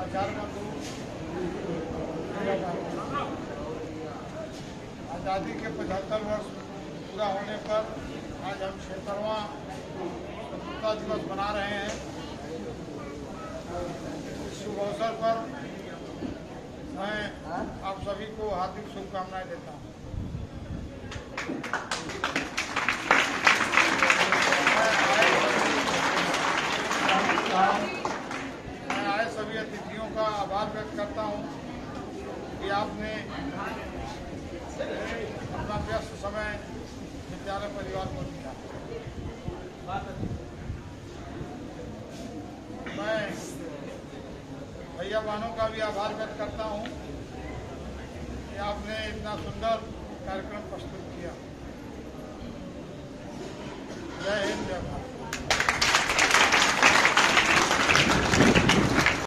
समाचार बंधु, आज़ादी के 75 वर्ष पूरा होने पर आज हम 76वां स्वतंत्रता दिवस मना रहे हैं। इस शुभ अवसर पर मैं आप सभी को हार्दिक शुभकामनाएं देता हूँ। मैं आए सभी अतिथियों का आभार व्यक्त करता हूँ कि आपने अपना व्यस्त समय विद्यालय परिवार को दिया। मैं भैया बहनों का भी आभार व्यक्त करता हूँ कि आपने इतना सुंदर कार्यक्रम प्रस्तुत किया।